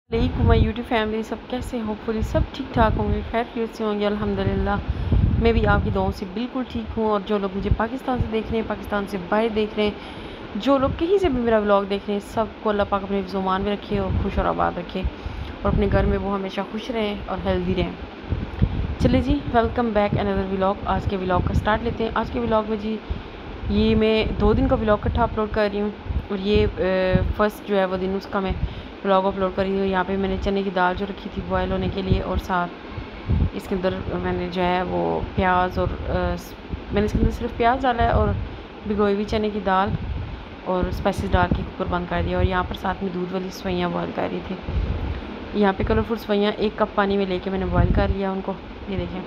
अलैकुम my YouTube family, सब कैसे होपफुली सब ठीक ठाक होंगे, खैर खैरियत से होंगे अल्हम्दुलिल्लाह। मैं भी आपकी दुआओं से बिल्कुल ठीक हूँ। और जो लोग मुझे पाकिस्तान से देख रहे हैं, पाकिस्तान से बाहर देख रहे हैं, जो लोग कहीं से भी मेरा व्लॉग देख रहे हैं, सबको अल्लाह पाक अपने ज़ुबान में रखे और खुश और आबाद रखे और अपने घर में वो हमेशा खुश रहें और हेल्दी रहें। चलिए जी, वेलकम बैक अनदर व्लॉग। आज के व्लॉग का स्टार्ट लेते हैं। आज के व्लॉग में जी ये मैं 2 दिन का व्लॉग इकट्ठा अपलोड कर रही हूँ और ये फर्स्ट जो है वो दिन उसका मैं व्लॉग अपलोड कर रही हूँ। यहाँ पे मैंने चने की दाल जो रखी थी बॉयल होने के लिए, और साथ इसके अंदर मैंने जो है वो प्याज और मैंने इसके अंदर सिर्फ प्याज डाला है और भिगोई हुई चने की दाल और स्पाइसेस डाल के कुकर बंद कर दिया। और यहाँ पर साथ में दूध वाली सवैयाँ बॉयल कर रही थी। यहाँ पे कलरफुल सवैयाँ 1 कप पानी में लेके मैंने बॉयल कर लिया उनको। ये देखें,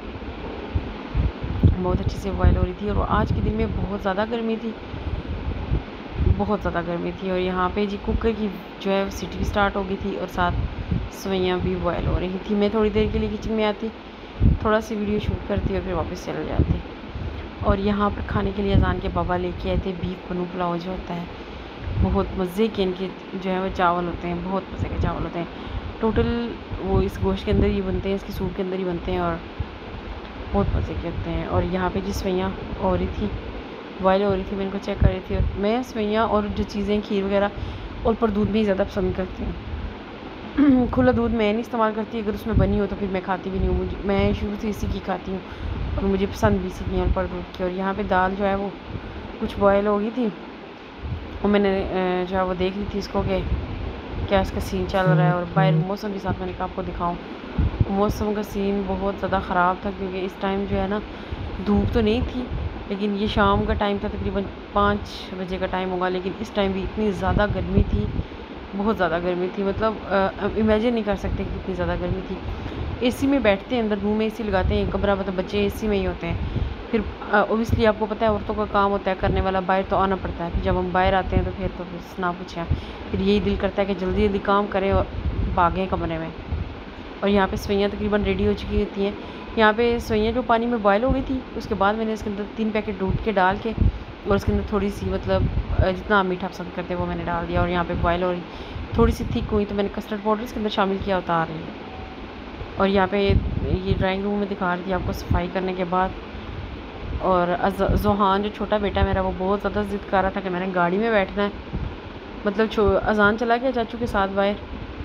बहुत अच्छे से बॉयल हो रही थी। और आज के दिन में बहुत ज़्यादा गर्मी थी, बहुत ज़्यादा गर्मी थी। और यहाँ पे जी कुकर की जो है सीटी भी स्टार्ट हो गई थी और साथ सवैयाँ भी बॉयल हो रही थी। मैं थोड़ी देर के लिए किचन में आती, थोड़ा सी वीडियो शूट करती और फिर वापस चले जाती। और यहाँ पर खाने के लिए अजान के बाबा लेके आए थे बीफ पनू पुलाव जो होता है, बहुत मज़े के इनके जो है वो चावल होते हैं, बहुत मज़े के चावल होते हैं। टोटल वो इस गोश्त के अंदर ही बनते हैं, इसकी सूप के अंदर ही बनते हैं और बहुत मज़े के होते हैं। और यहाँ पे जी सवैयाँ हो रही थी, बॉयल हो रही थी, मैं इनको चेक कर रही थी। और मैं सवैयाँ और जो चीज़ें खीर वगैरह और पर दूध में ही ज़्यादा पसंद करती हूँ। खुला दूध मैं नहीं इस्तेमाल करती, अगर उसमें बनी हो तो फिर मैं खाती भी नहीं हूँ। मैं शुरू से इसी की खाती हूँ और मुझे पसंद भी इसी की है, पर दूध की। और यहाँ पे दाल जो है वो कुछ बॉयल हो गई थी और मैंने जो है वो देख ली थी इसको कि क्या इसका सीन चल रहा है। और बाहर मौसम के साथ मैंने कहा आपको दिखाऊँ, मौसम का सीन बहुत ज़्यादा ख़राब था क्योंकि इस टाइम जो है ना धूप तो नहीं थी, लेकिन ये शाम का टाइम था, तकरीबन 5 बजे का टाइम होगा। लेकिन इस टाइम भी इतनी ज़्यादा गर्मी थी, बहुत ज़्यादा गर्मी थी, मतलब इमेजिन नहीं कर सकते कि इतनी ज़्यादा गर्मी थी। एसी में बैठते हैं, अंदर रूम में एसी लगाते हैं, कमरा मतलब बच्चे एसी में ही होते हैं। फिर ओबियसली आपको पता है औरतों का काम होता है करने वाला, बाहर तो आना पड़ता है। फिर जब हम बाहर आते हैं तो फिर ना पूछें, फिर यही दिल करता है कि जल्दी जल्दी काम करें और भागें कमरे में। और यहाँ पे सवैयाँ तकरीबन रेडी हो चुकी होती हैं। यहाँ पे सवैयाँ जो पानी में बॉयल हो गई थी, उसके बाद मैंने इसके अंदर 3 पैकेट दूध के डाल के और इसके अंदर थोड़ी सी मतलब जितना आप मीठा पसंद करते हैं वो मैंने डाल दिया। और यहाँ पे बॉयल हो रही थोड़ी सी थिक हुई तो मैंने कस्टर्ड पाउडर इसके अंदर शामिल किया, उतार लिया। और यहाँ पे ये ड्राइंग रूम में दिखा रही थी आपको सफाई करने के बाद। और जोहान जो छोटा बेटा मेरा, वो बहुत ज़्यादा ज़िद कर रहा था कि मैंने गाड़ी में बैठना है, मतलब अजान चला गया चाचू के साथ बाहर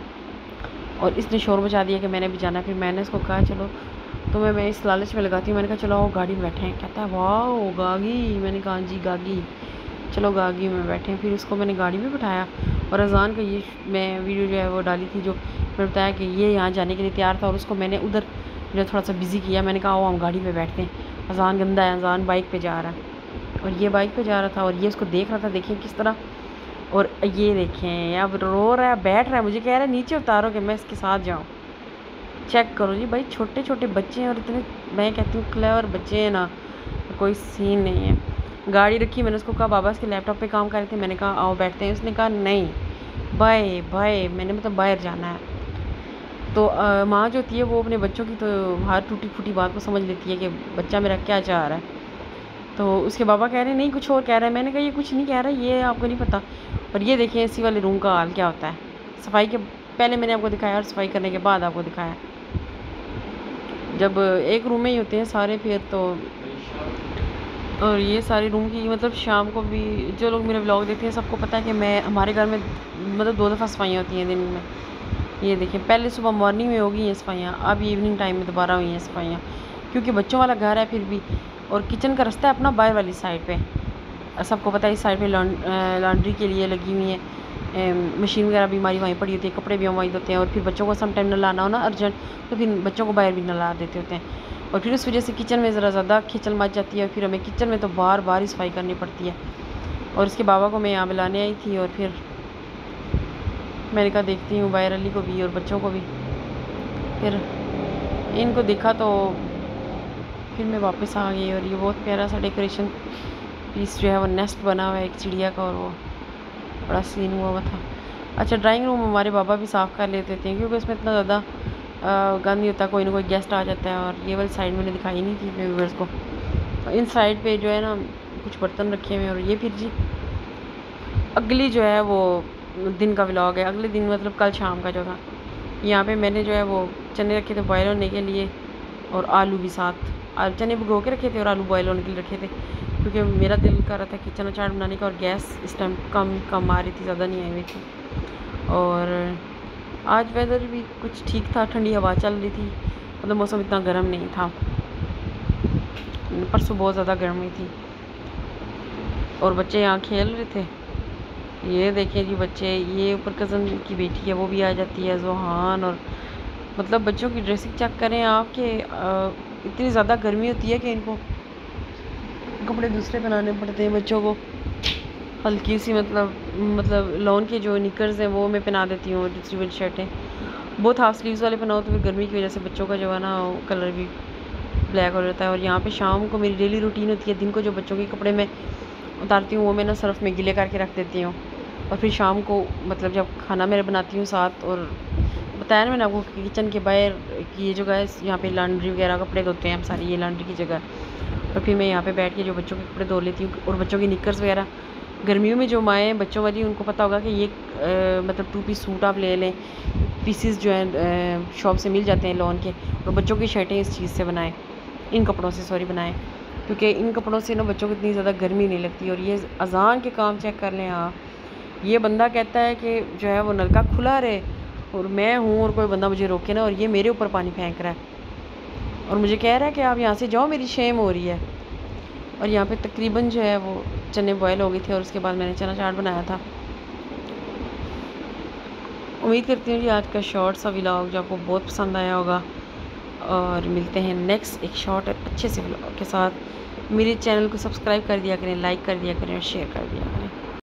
और इसने शोर मचा दिया कि मैंने भी जाना है। फिर मैंने इसको कहा चलो, तो मैं इस लालच में लगाती हूँ, मैंने कहा चलो आओ गाड़ी में बैठे हैं। कहता है वाह गागी, मैंने कहा जी गागी, चलो गागी में बैठे हैं। फिर उसको मैंने गाड़ी में बिठाया और अजान का ये मैं वीडियो जो है वो डाली थी, जो मैंने बताया कि ये यहाँ जाने के लिए तैयार था और उसको मैंने उधर जो थोड़ा सा बिज़ी किया। मैंने कहा आओ हम गाड़ी में बैठते हैं, अजान गंदा है, अजान बाइक पर जा रहा है और ये बाइक पर जा रहा था और ये उसको देख रहा था, देखिए किस तरह। और ये देखें अब रो रहा है, बैठ रहा है, मुझे कह रहा है नीचे उतारो कि मैं इसके साथ जाऊँ। चेक करो जी भाई, छोटे छोटे बच्चे हैं और इतने, मैं कहती हूँ क्लेवर बच्चे हैं ना, कोई सीन नहीं है। गाड़ी रखी, मैंने उसको कहा बाबा इसके लैपटॉप पे काम कर रहे थे, मैंने कहा आओ बैठते हैं। उसने कहा नहीं बाय बाय, मैंने मतलब बाहर जाना है। तो माँ जो होती है वो अपने बच्चों की तो हर टूटी फूटी बात को समझ लेती है कि बच्चा मेरा क्या चाह रहा है। तो उसके बाबा कह रहे हैं नहीं कुछ और कह रहा है। मैंने कहा ये कुछ नहीं कह रहा, ये आपको नहीं पता। और ये देखिए एसी वाले रूम का हाल क्या होता है। सफाई के पहले मैंने आपको दिखाया और सफाई करने के बाद आपको दिखाया। जब एक रूम में ही होते हैं सारे फिर तो, और ये सारी रूम की मतलब शाम को भी जो लोग मेरे व्लॉग देखते हैं सबको पता है कि मैं हमारे घर में मतलब 2 दफ़ा सफाइयाँ होती हैं दिन में। ये देखें, पहले सुबह मॉर्निंग में होगी ये सफाइयाँ, अब इवनिंग टाइम में दोबारा हुई हैं सफाइयाँ, क्योंकि बच्चों वाला घर है फिर भी। और किचन का रास्ता है अपना बाहर वाली साइड पे, सबको पता है इस साइड पे लॉन्ड्री के लिए लगी हुई है, मशीन वगैरह भी हमारी वहीं पड़ी होती है, कपड़े भी हम वहीं धोते हैं। और फिर बच्चों को सम टाइम नलाना हो ना अर्जेंट, तो फिर बच्चों को बाहर भी नला देते होते हैं। और फिर उस वजह से किचन में ज़रा ज़्यादा खिचल मच जाती है, फिर हमें किचन में तो बार बार ही सफाई करनी पड़ती है। और इसके बाबा को मैं यहाँ बुलाने आई थी और फिर मैंने कहा देखती हूँ बाहर अली को भी और बच्चों को भी। फिर इनको देखा तो फिर मैं वापस आ गई। और ये बहुत प्यारा सा डेकोरेशन पीस जो है वो नेस्ट बना हुआ है एक चिड़िया का, और वो बड़ा सीन हुआ था। अच्छा, ड्राइंग रूम हमारे बाबा भी साफ़ कर लेते थे क्योंकि उसमें इतना ज़्यादा गंद नहीं होता, कोई ना कोई गेस्ट आ जाता है। और ये वाली साइड मैंने दिखाई नहीं थी अपने व्यूअर्स को। इन साइड पे जो है ना कुछ बर्तन रखे हुए हैं। और ये फिर जी अगली जो है वो दिन का व्लॉग है, अगले दिन मतलब कल शाम का जो था यहाँ पे मैंने जो है वो चने रखे थे बॉयल होने के लिए और आलू भी साथ। चने भिगो के रखे थे और आलू बॉयल होने के लिए रखे थे, क्योंकि मेरा दिल कर रहा था कि चना चाट बनाने का, और गैस इस टाइम कम आ रही थी, ज़्यादा नहीं आई हुई थी। और आज वेदर भी कुछ ठीक था, ठंडी हवा चल रही थी, मतलब मौसम इतना गर्म नहीं था। परसों बहुत ज़्यादा गर्मी थी। और बच्चे यहाँ खेल रहे थे। ये देखें जी बच्चे, ये ऊपर कज़न की बेटी है वो भी आ जाती है, जोहान। और मतलब बच्चों की ड्रेसिंग चेक करें आप कि इतनी ज़्यादा गर्मी होती है कि इनको कपड़े दूसरे बनाने पड़ते हैं बच्चों को। हल्की सी मतलब लॉन के जो निकर्स हैं वो मैं पहना देती हूँ, दूसरी वाली शर्टें बहुत हाफ स्लीव्स वाले पहनाओ तो फिर गर्मी की वजह से बच्चों का जो है ना कलर भी ब्लैक हो जाता है। और यहाँ पे शाम को मेरी डेली रूटीन होती है, दिन को जो बच्चों के कपड़े मैं उतारती हूँ वो मैं ना सर्फ में गीले करके रख देती हूँ, और फिर शाम को मतलब जब खाना मेरे बनाती हूँ साथ। और बताया ना मैंने आपको किचन के बाहर की ये जगह है, यहाँ पे लॉन्ड्री वगैरह कपड़े धोते हैं हम सारी, ये लॉन्ड्री की जगह। और फिर मैं यहाँ पे बैठ के जो बच्चों के कपड़े धो लेती हूँ। और बच्चों की निकर्स वगैरह गर्मियों में जो माएँ बच्चों वाली, उनको पता होगा कि ये मतलब 2 पीस सूट आप ले लें, पीसीस जो हैं शॉप से मिल जाते हैं लॉन के, और बच्चों की शर्टें इस चीज़ से बनाएं, इन कपड़ों से सॉरी बनाएं, क्योंकि इन कपड़ों से ना बच्चों को इतनी ज़्यादा गर्मी नहीं लगती। और ये अजान के काम चेक कर लें आप, ये बंदा कहता है कि जो है वो नलका खुला रहे और मैं हूँ और कोई बंदा मुझे रोके ना, और ये मेरे ऊपर पानी फेंक रहा है और मुझे कह रहा है कि आप यहाँ से जाओ, मेरी शेम हो रही है। और यहाँ पे तकरीबन जो है वो चने बॉयल हो गए थे और उसके बाद मैंने चना चाट बनाया था। उम्मीद करती हूँ कि आज का शॉर्ट सा व्लॉग जो आपको बहुत पसंद आया होगा, और मिलते हैं नेक्स्ट एक शॉर्ट अच्छे से व्लॉग के साथ। मेरे चैनल को सब्सक्राइब कर दिया करें, लाइक कर दिया करें और शेयर कर दिया करें।